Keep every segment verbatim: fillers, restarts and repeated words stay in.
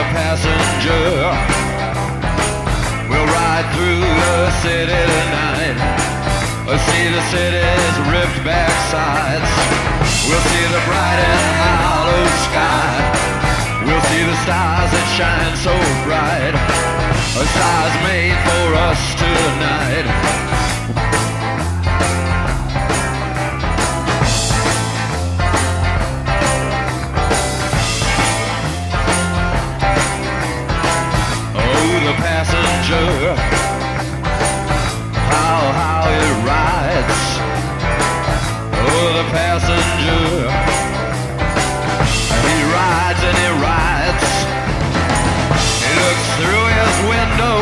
the passenger. We'll ride through the city tonight. We'll see the city's ripped back sides. We'll see the bright and hollow sky. We'll see the stars that shine so bright. A stars made for us tonight. The passenger, how, how it rides. Oh, the passenger, he rides and he rides. He looks through his window.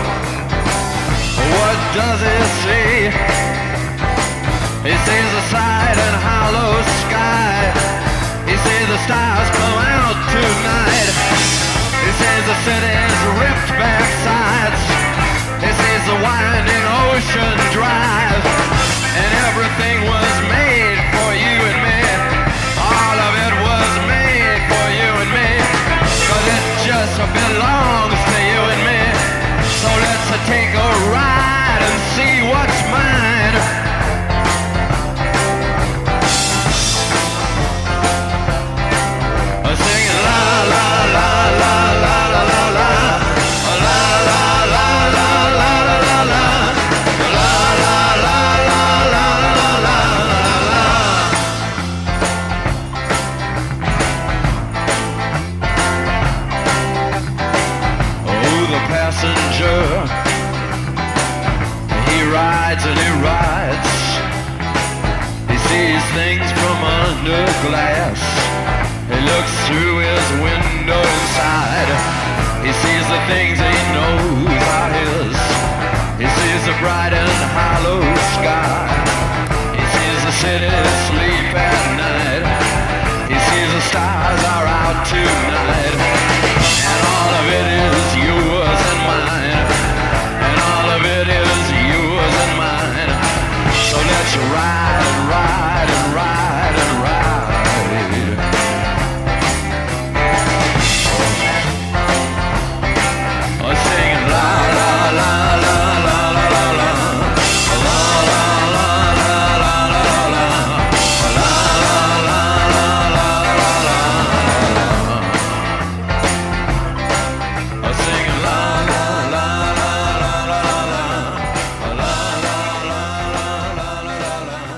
What does he see? He sees the side and hollow sky. He sees the stars come out tonight. He sees the city's ripped back sides. He sees the winding ocean drive. And everything was made for you and me. All of it was made for you and me. Cause it just belongs to you and me. So let's take a ride and see what's mine. Singing la la la la la la la la la la la la la la la la Oh, the passenger, he rides and he rides. He sees things from under glass. He looks through his window inside. He sees the things he knows are his. He sees the bright and hollow sky. He sees the city sleep at night. He sees the stars are out tonight. And all of it is yours and mine. And all of it is yours and mine. So let's ride and ride and ride and ride. Singing la la la la la la la la la la la la la la la la la la la. Singing la la la la la la la la la la la.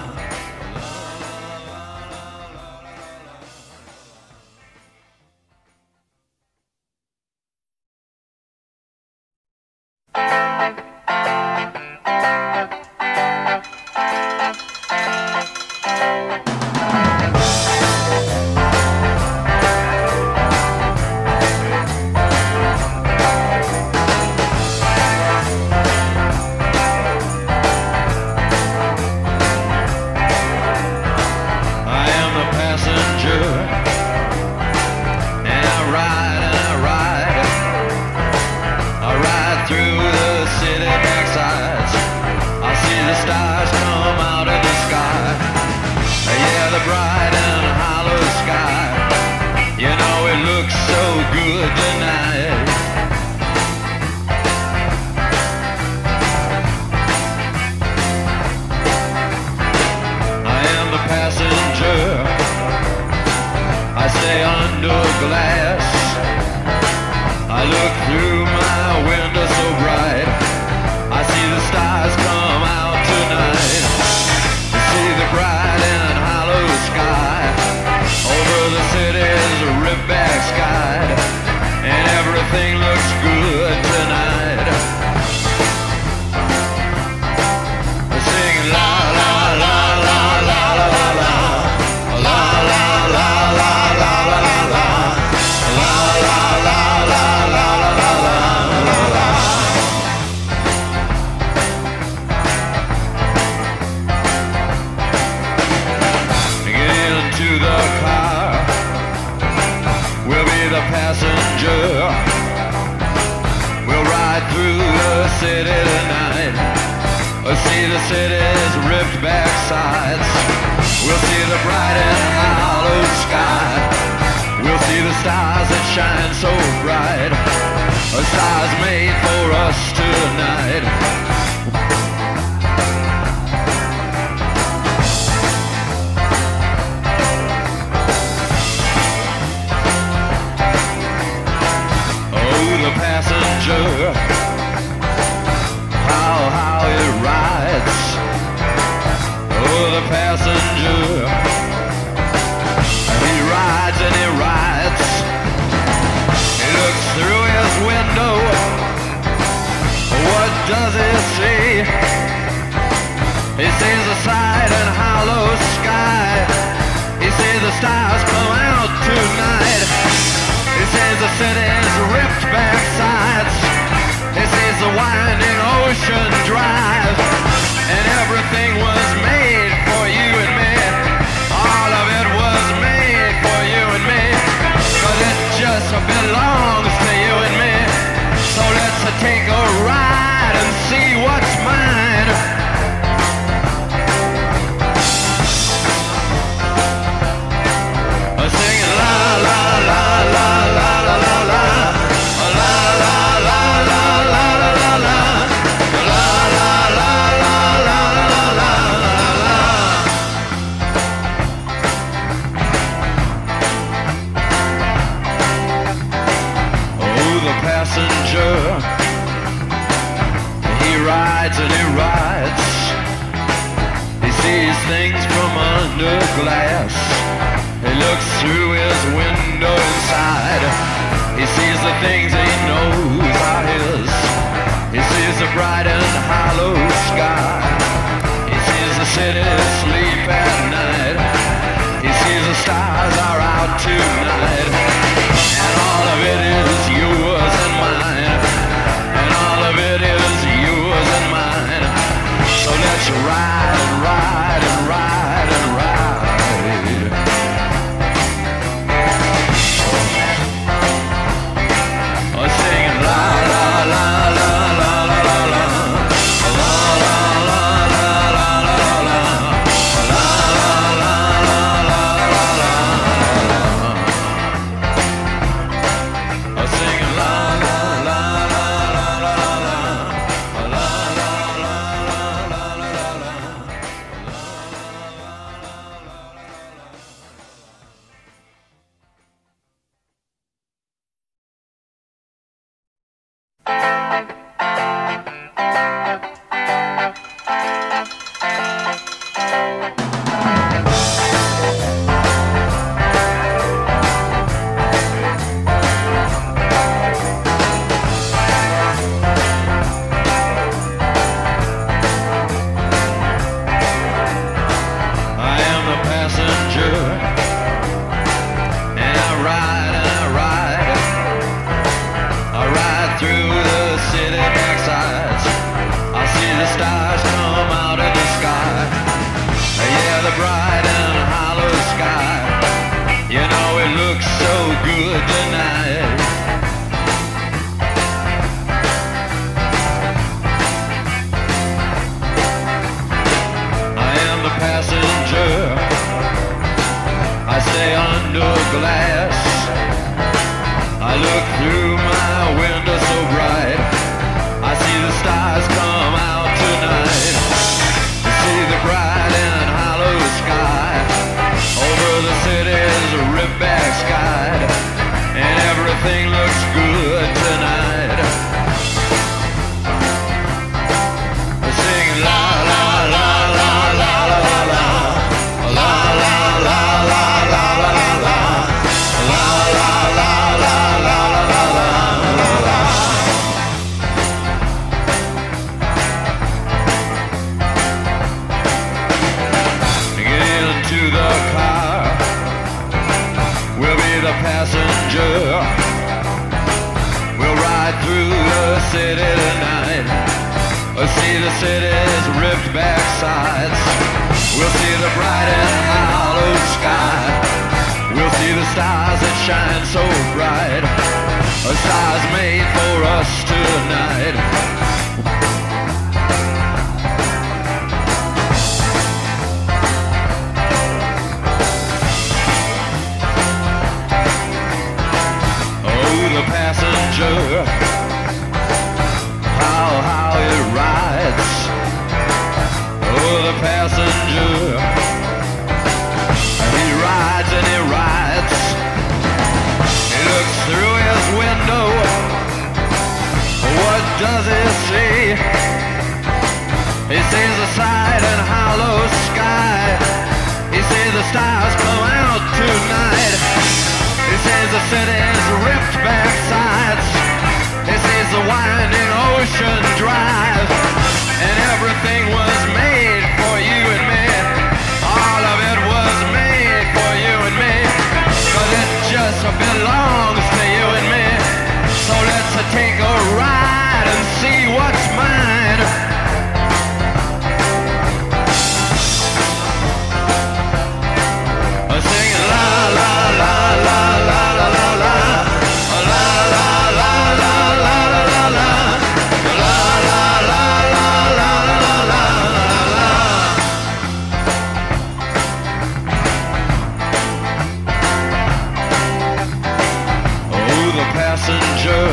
city tonight. We'll see the city's ripped back sides. We'll see the bright and hollow sky. We'll see the stars that shine so bright. A star's made for us tonight. Oh, the passenger, how, how it rides. Oh, the passenger, he rides and he rides. He looks through his window. What does he see? He sees the side and hollow sky. He sees the stars come out tonight. He sees the city's ripped back sides. He sees the winding ocean drive. And everything was made for you and me. All of it was made for you and me. Cause it just belongs to you and me. So let's take a ride and see what's mine. Singing la la la la la la la la. La la la la la la la la. La la la la la la la la. Oh, the passenger, he rides and he rides. He sees things from under glass. He looks through his window inside. He sees the things he knows are his. He sees the bright and hollow sky. He sees the city sleep at night. He sees the stars are out tonight. And all of it is yours and mine. And all of it is yours and mine. So let's ride and ride and ride and ride. Singing la la la la la la la la. La la la la la la la. La la la la la la la. Singing la la la la la la la. La la la la la la la. I am the passenger, and I ride and I ride. I ride through the city backsides. I see the stars come out of the sky. Yeah, the bright and hollow sky. You know it looks so good tonight. I am the passenger. I stay under glass. I look through my window so bright. I see the stars come out tonight. I see the bright and hollow sky over the city's ripped back sky. And everything looks good tonight. Singing la la la la la la la la. La la la la la la la la. La la la la la la la la la. Get into the car. We'll be the passenger. We'll ride through the city tonight. We'll see the city's ripped back sides. We'll see the bright and hollow sky. We'll see the stars that shine so bright. A star's made for us tonight. the passenger, how, how it rides. Oh, the passenger, he rides and he rides. He looks through his window. What does he see? He sees the side and hollow sky. He sees the stars come out tonight. He sees the city's ripped back sides. He sees the winding ocean drive. And everything was made for you and me. All of it was made for you and me. 'Cause it just belongs to you and me. So let's take a ride and see what's mine. Singing la la la la la la la la la la la la la la la la passenger,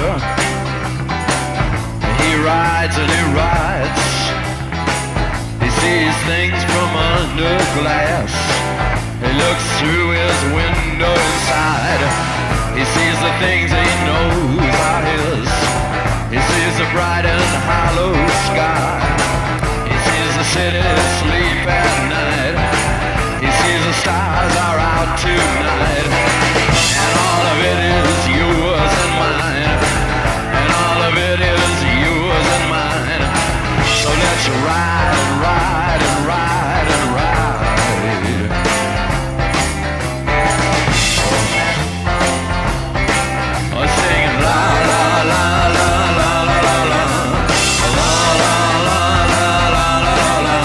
he rides and he rides. He sees things from under glass. He looks through his window inside. He sees the things he knows are his. He sees the bright and hollow sky. He sees the city sleep at night. He sees the stars are out tonight. And all of it is yours and mine. And all of it is yours and mine. So let's ride and ride and ride and ride. Oh, singing la la la la la la la la la la la la la la la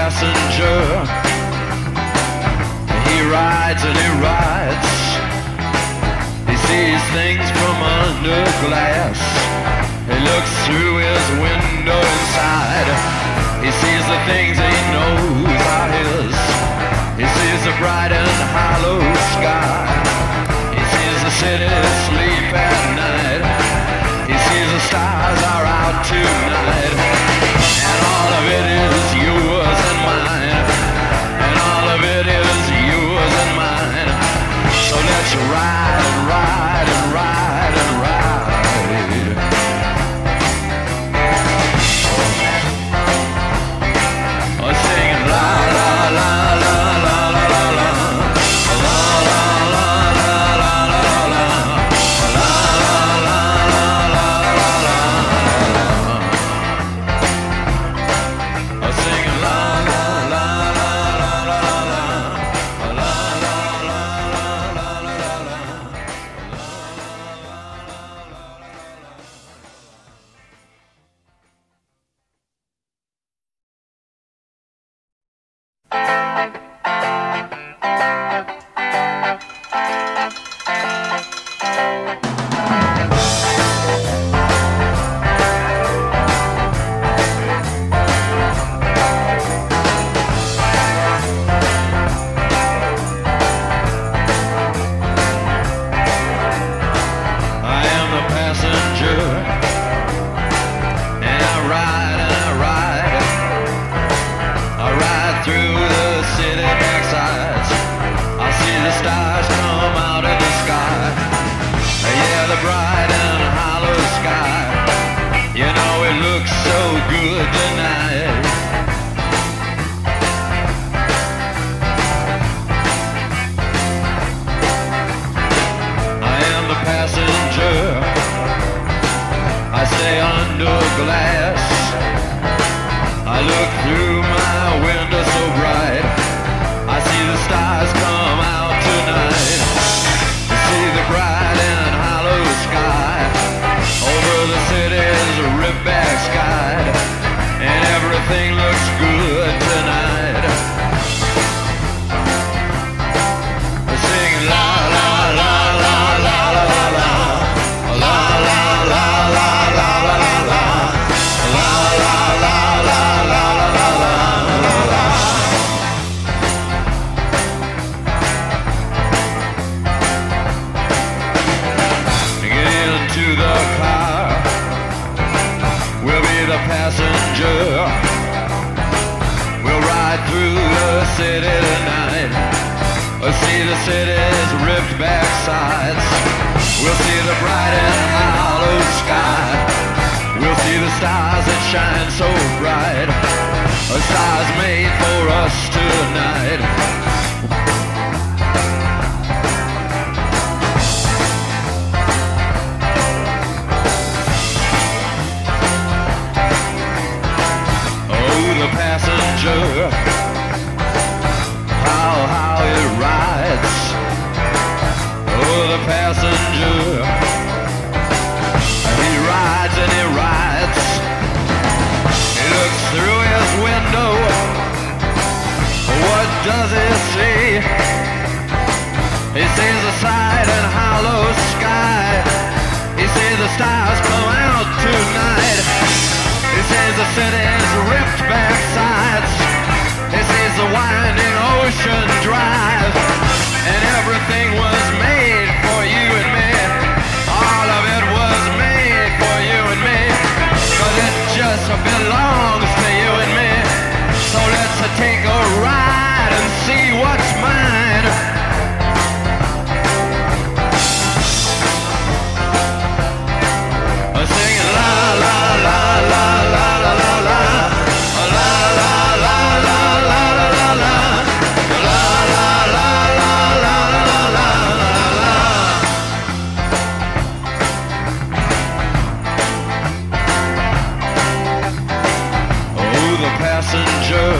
passenger. He rides and he rides. He sees things from under glass. He looks through his window inside. He sees the things he knows are his. He sees the bright and hollow sky. He sees the city sleep at night. He sees the stars are out tonight. And all of it is yours and mine. And all of it is yours and mine. So let's ride and ride and ride and ride. Oh, singing la la la la la la la la. La la la la la la la. La la la la la la la. Oh, singing la la la la la la la. La la la la la la la. I am the passenger, and I ride and I ride. I ride through the city backsides. I see the stars come out in the sky. Yeah, the bright and hollow sky. You know it looks so good tonight. I am the passenger. I stay under glass. I look through my window so bright. I see the stars come out tonight. I see the bright and hollow sky. Over the city's ripped back sky. And everything looks good tonight. Singing la la la la la la la la. La la la la la la la la. La la la la la la la la la. Get into the car. We'll be the passenger. We'll ride through the city tonight. We'll see the city's ripped back sides. We'll see the bright and hollow sky. We'll see the stars that shine so bright. A stars made for us tonight. Oh, the passenger. How, how it rides. Oh, the passenger. He rides and he rides. He looks through his window. What does he see? He sees the side and hollow sky. He sees the stars come out tonight. He sees the city's ripped back sides. He sees the winding ocean drive. And everything was made for you and me. All of it was made for you and me. Cause it just belongs to you and me. So let's take a ride and see what's mine. Singing la la la la la la la la. La la la la la la la la. La la la la la la la la. Oh, the passenger.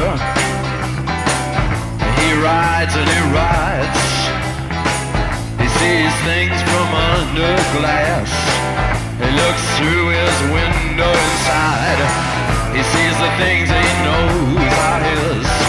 He rides and he rides. He sees things from under glass. He looks through his window inside. He sees the things he knows are his.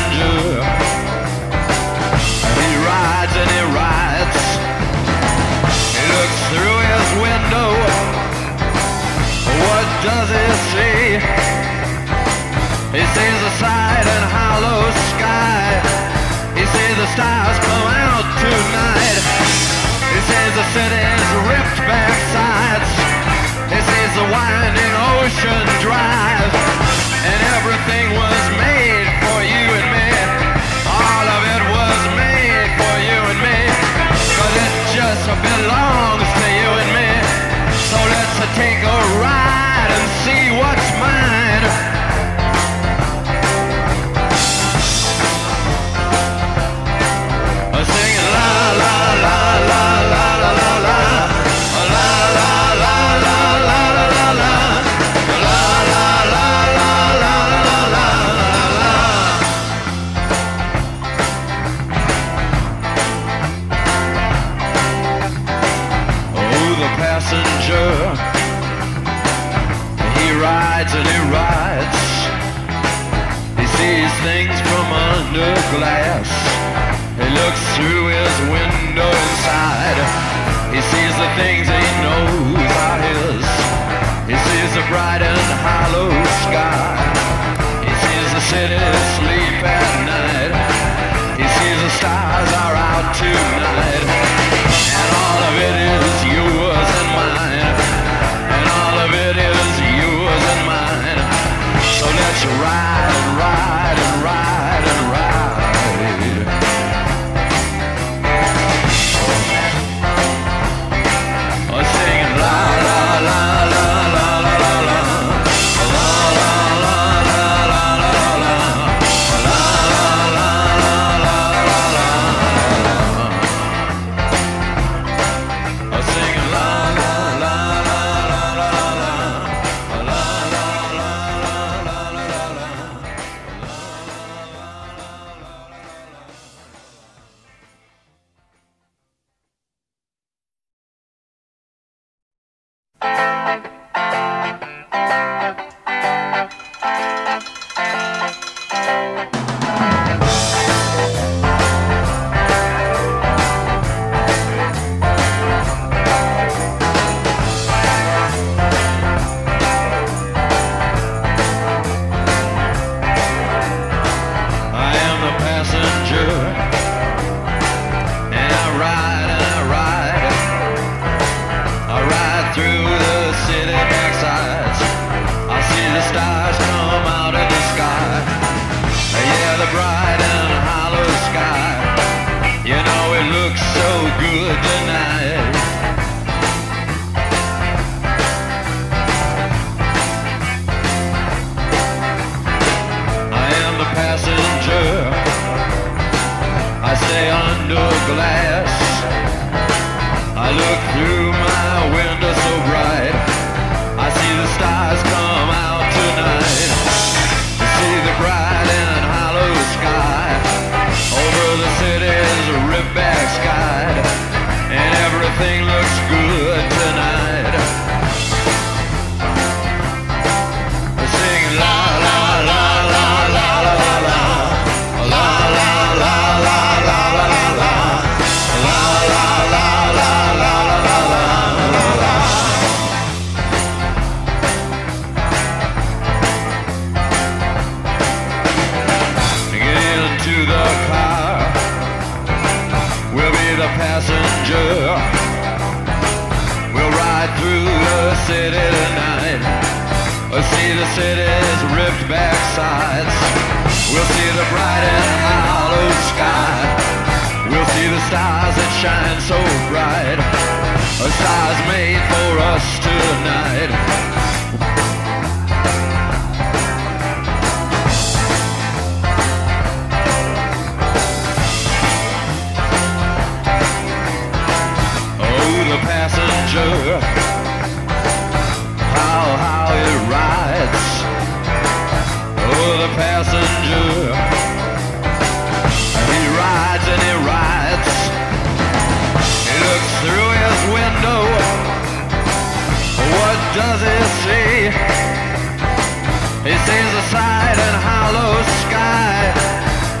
passenger. He rides and he rides. He looks through his window. What does he see? He sees the side and hollow sky. He sees the stars come out tonight. He sees the city's ripped back sides. He sees the winding ocean drive. And everything was made for you and me. All of it was made for you and me. Cause it just belongs to you and me. So let's take a ride and see what's mine. Singing la la la la la la la la la la la la la la la la. Passenger, he rides and he rides. He sees things from under glass. He looks through his window inside. He sees the things he knows are his. He sees the bright and hollow sky. He sees the city sleep at night. He sees the stars are out tonight. And all of it is yours and mine. And all of it is yours and mine. So let's ride and ride and ride and ride. Oh, singing la la la la la la la la. La la la la la la la. La la la la la la la. Singing la la la la la la la la la la la la la la. Does he see? He sees the side and hollow sky.